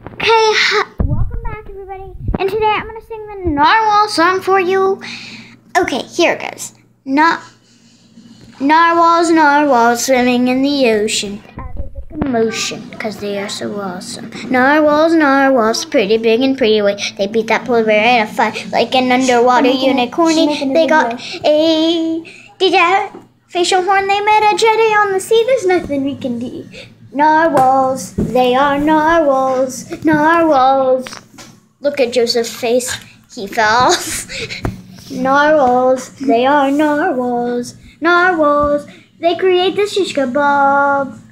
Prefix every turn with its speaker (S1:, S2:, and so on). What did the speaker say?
S1: Okay, welcome back everybody, and today I'm going to sing the Narwhal song for you. Okay, here it goes. Narwhals swimming in the ocean, out of the commotion, because they are so awesome. Narwhals, pretty big and pretty white. They beat that polar bear in a fight like an underwater unicorn. They got a facial horn. They met a jetty on the sea. There's nothing we can do. Narwhals, they are narwhals. Look at Joseph's face. He fell. Narwhals, they are narwhals. They create the shish kebab.